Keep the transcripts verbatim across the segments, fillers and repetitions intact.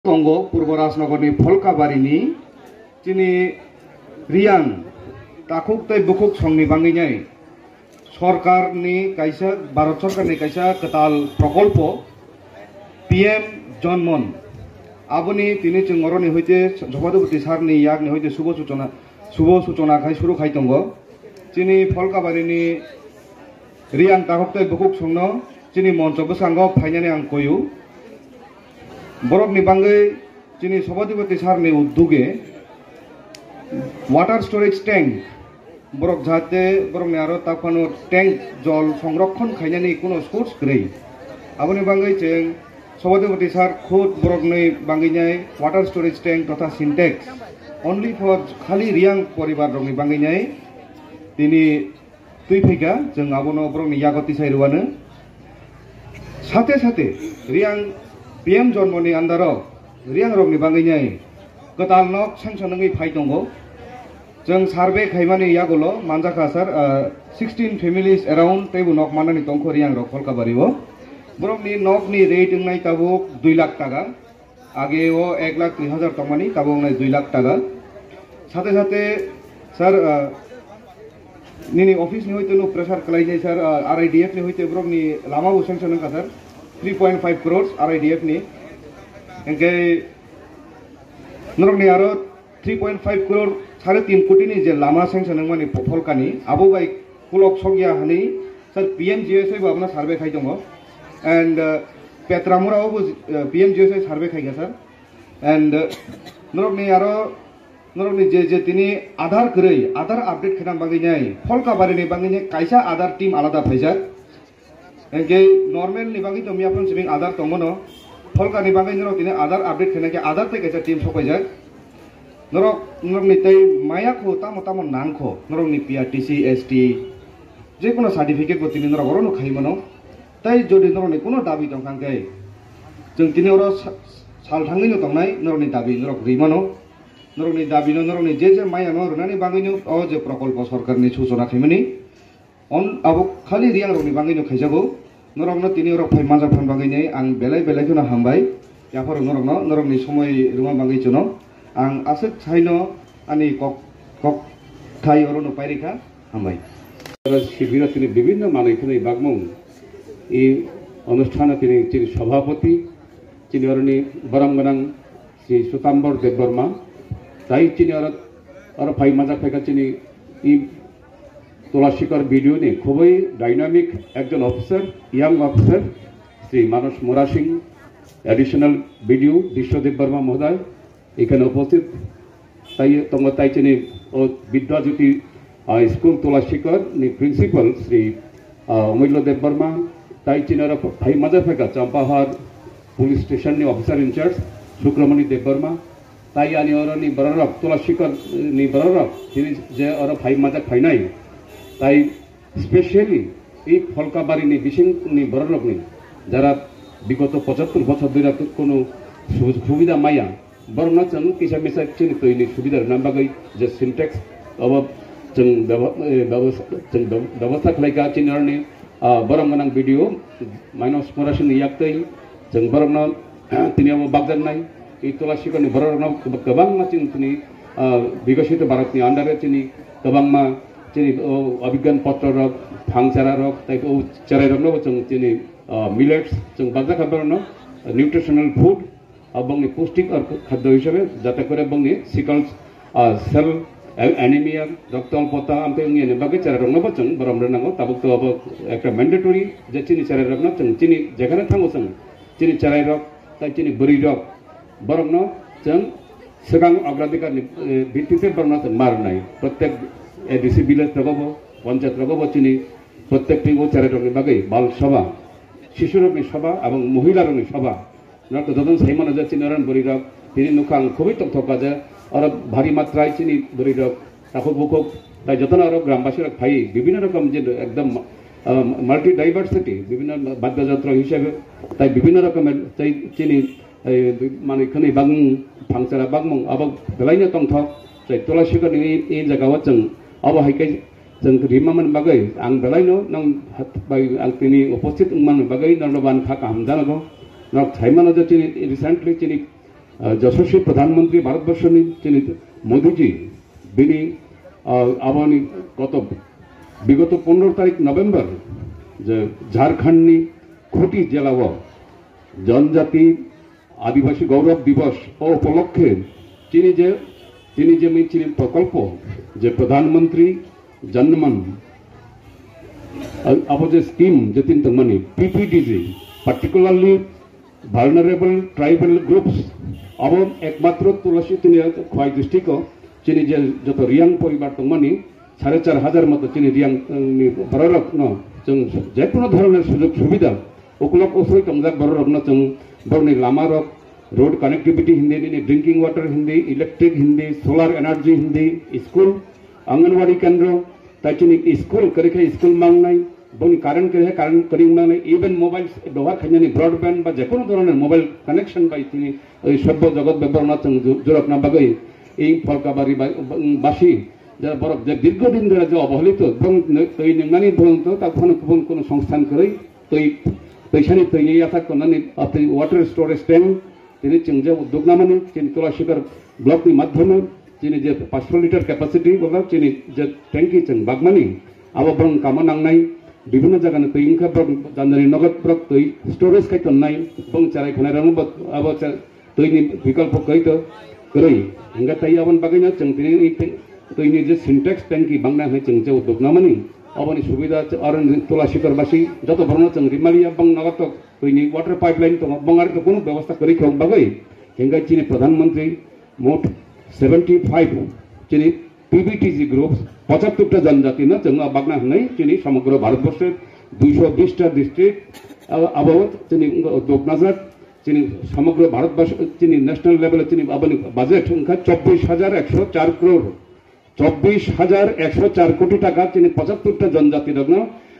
Kongo Purbo Rajnagorni Pholkabarini chini Riyang takuk tai bukuk songni banginai Sorkar ni kaisa Bharat Sorkar ni kaisa ketal prokolpo P M Jonmon aboni tini chungoroni hoite Jobadopati sar ni yak ni hoite subo suchona subo suchona khai suru khai tongo chini Pholkabarini Riyang takuk tai bukuk songno chini moncho bwsango phainani ang koyu borok ni bangai chini Jobadopati sar ni udduge water storage tank borok jate borok ni aro tapano tank jol সংরক্ষণ khainani kono source grei aboni bangai cheng Jobadopati sar khud borok ni bangai nyai water storage tank totha syntax only for khali Riyang poribar rok ni bangai nyai tini tui phika jeng abono borok ni yagoti sai ruano sate sate Riyang P M Jonmoni andaro Riyang rok ni bangai nyai ketal nok sanction ngi phai tongo jeng survey khaimani yagolo manjaka sar sixteen families around tebu nok manani tongkho Riyang rok Pholkabari-o borok ni nok ni rate ngai tabuk two lakh taka age o one lakh three thousand tongmani tabuk nai two lakh taka sate sate sar nini office ni hoite no pressure kalai jai sar R I D F ni hoite borok ni lama bu sanction ka sar three point five crores R I D F ni engke norok ni aro three point five crore साढ़े तीन कोटी नि जे लामा sanction नंगमानि Pholkani abo bai kulok sogya hani sir P M G S I babna survey khai dongo and Petramura obo P M G S I survey khai ga sir and norok ni aro norok ni je je tini Aadhaar krei Aadhaar update khana bangi nyai Pholkabari ni bangi nyai kaisa Aadhaar team alada phaijak engke normal ni bangi to miapron sibing Aadhaar tongono Pholkani bangi norok tini Aadhaar update khana ke Aadhaar te kaisa team sokaijak norok norok ni tai maya ko tamo tamo nang ko norok ni P R T C S T je kono certificate bo tini norok orono khaimano tai jodi norok ni kono dabi tongkhang kai jeng tini oro sal thangni no tongnai norok ni dabi norok rimano norok ni dabi no norok ni je je maya no runani bangai no o je prokolpo sarkar ni suchona khaimani on abo khali Riyang rok ni bangai no khaijago norok no tini oro phai manja phan bangai nei ang belai belai kono hambai yapor norok no norok ni somoy ruma bangai chono ang asik chaino ani kok kok thai orono pairika hambai শিবিরে তিনি বিভিন্ন মানুষ এখানে বাগমুং এই অনুষ্ঠানে তিনি তিনি সভাপতি তিনি অরণি বরমগনাং শ্রী সুতাম্বর দেববর্মা তাই তিনি আর আর ফাই মাজা ফাইকা তিনি এই তোলাশিকর ভিডিও নিয়ে খুবই ডাইনামিক একজন officer young officer Shri Manas Mora Singh additional video বিশ্ব দেববর্মা মহোদয় এখানে উপস্থিত তাই তোমরা তাই তিনি ও বিদ্যাজ্যোতি স্কুল তোলাশিকর নি প্রিন্সিপাল শ্রী অমূল্য দেববর্মা তাই চিনার ভাই মাজা ফেকা চম্পাহার পুলিশ স্টেশন নি অফিসার ইনচার্জ শুক্রমণি দেববর্মা তাই আনি ওর নি বড়রক তোলাশিকর নি বড়রক তিনি যে ওর ভাই মাজা ফাইনাই তাই স্পেশালি এই Pholkabari নি বিশিং নি বড়রক নি যারা বিগত পঁচাত্তর বছর ধরে কোনো সুবিধা মাইয়া বরং না চান কিসা মেসা চিনি তৈরি সুবিধার নাম বাগাই যে সিনটেক্স অভাব जों व्यवस्था खालायगा चिनारनि बरम गोनां भिडिअ माइनस मोरासिंनि याक्तै जों बरमनो तिनियाव बागदारनाय এই তোলাশিকরनि बरमनो गोबां मासिं तिनि विकसित भारतनि आन्डारे तिनि गोबां मा तिनि अभिज्ञान पत्र रक फांचारा रक ताइ ओ चाराय रकनो जों तिनि मिलेट्स जों बागदा खाबरनो নিউট্রিশনাল ফুড अबंनि पौष्टिक खाद्य हिसाबै जाते करे बंनि सिकल सेल anemia रक्त अल्पता आमते ngene bagai cara rongno bacang baram renango tabuk to abo ekta mandatory je chini cara rokno chang chini jekhane thango chang chini charai rok tai chini buri rok baromno chang segang agradikar ni ভিত্তিতে baromno chang mar nai প্রত্যেক ADC village রগবো পঞ্চায়েত রগবো chini প্রত্যেকটি ও চাrai rok ni bagai bal sabha শিশু রোগ ni sabha এবং মহিলা রোগ ni sabha নক যতন সাইমনো যে chini ran buri rok তিনি নুখাং খুবই তকথকা যে और भारी मात्राয় চিনি বড়ি রক তাকো বুকক তাই যতন আর গ্রামবাসীরা ভাই বিভিন্ন রকম যে একদম মাল্টি ডাইভার্সিটি বিভিন্ন বাদ্যযন্ত্র হিসেবে তাই বিভিন্ন রকমের তাই চিনি মানে এখানে বাং ফাংসারা বাগমং আব বেলাইনো তংথ তাই তোলাশিকর এই জায়গাও जों अब हाइकै जों रिमामन बागै आं बेलाइनो नं आं तिनि उपस्थित मान बागै नरबान खा काम जानागौ नक थाइमानो जे चिनि रिसेंटली चिनि যশস্বী প্রধানমন্ত্রী ভারতবর্ষনি চিনি মোদীজি বিনি আবানি গত বিগত পনেরো তারিখ নভেম্বর যে ঝাড়খণ্ডনি খুঁটি জেলাও জনজাতি আদিবাসী গৌরব দিবস ও উপলক্ষে চিনি যে তিনি যে চিনি প্রকল্প যে প্রধানমন্ত্রী জনমন আবো যে স্কিম যে তিন তংমানি PPDG particularly vulnerable tribal groups अब एकमात्र तुलसी তিনি খোয়াই ডিস্ট্রিক্ট চিনি যে যত রিয়াং পরিবার তংমানি সাড়ে চার হাজার মতো চিনি রিয়াং বড়রত্ন जों যে কোনো ধরনের সুযোগ সুবিধা উপলব্ধ ওসই তংজাক বড়রত্ন जों বড়নি লামারক रोड कनेक्टिविटी हिंदी ड्रिंकिंग वाटर हिंदी इलेक्ट्रिक हिंदी सोलार एनर्जी हिंदी स्कूल आंगनवाड़ी केंद्र ताइचिनी स्कूल करेखे स्कूल मांगनाय बनि कारेंट करे कारेंट करिं मांगनाय इवन मोबाइल दोहा खायनानि ब्रॉडबैंड बा जेकोनो धरনের मोबाइल कनेक्शन बाय तिनि ओइ सभ्य जगत बेबरना जों जुरकना बागै এই ফলকাবাড়ি বাসী যারা বড় যে দীর্ঘদিন ধরে যে অবহেলিত এবং তৈ নিংনানি পর্যন্ত তখন কোন কোন সংস্থান করে তৈ তৈশানি তৈ এই আশা করনানি আপনি ওয়াটার স্টোরেজ ট্যাঙ্ক তিনি চিংজা উদ্যোগ নামানি চিনি তুলাশিকার ব্লকনি মাধ্যমে চিনি যে পাঁচশো লিটার ক্যাপাসিটি বলা চিনি যে ট্যাঙ্কি চিং বাগমানি আবার বরং কামা নাংনাই বিভিন্ন জায়গায় তৈ ইনকা জানানি নগদ ব্রক তৈ স্টোরেজ খাইতন নাই এবং চারাই খানায় রানো আবার তৈনি বিকল্প কইত কই হিংগা তাই আবন বাগাইনা চিং তিনি তৈনি যে সিনটেক্স ট্যাঙ্কি বাংনা হয় চিং যে উদ্যোগ নামানি अबनी सुविधा और तुलाशीकरबासी जो भरण जों रिमालिया बंग नगत तैनि वाटर पाइपलाइन दङ बंगारि तो कोनो व्यवस्था करि खौ बागै हिंगा चिनि प्रधानमंत्री मोट सेवेंटी फाइव चिनि पीबीटीजी ग्रुप पचहत्तर टा जनजाति न जों बागना हनै चिनि समग्र भारतवर्ष दुइश बीस टा डिस्ट्रिक्ट अबावत चिनि दोगनाजात चिनि समग्र भारतवर्ष चिनि नेशनल लेवल चिनि अबनी बजेट उनका चौबीस हजार एक सौ चार करोड़ चौबीस हजार एक सौ चार कोटी टाका चिनी पचहत्तर जनजाति रत्न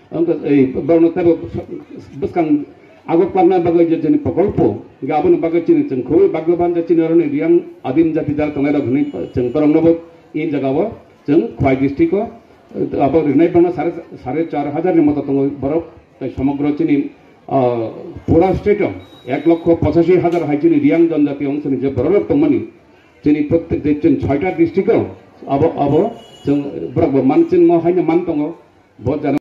आगो प्लान बागै जे प्रकल्प गाबन बागै चिनी जों खुबै भाग्यवान जे चिनी रनि रियां आदिम जाति जार तंगाय रनि जों परंगनब इन जगाव जों खवाई डिस्ट्रिक्ट अब रिनाय बना सारे साढ़े चार हजार नि मत तंग बरफ समग्र चिनी पूरा स्टेट एक लक्ष पचासी हजार हाई चिनी रियां जनजाति अंशनि जे बरफ तंगमानि चिनी प्रत्येक जे छयटा डिस्ट्रिक्ट अब अब जों बरफ मानचिन म हायनो मान दङ बहुत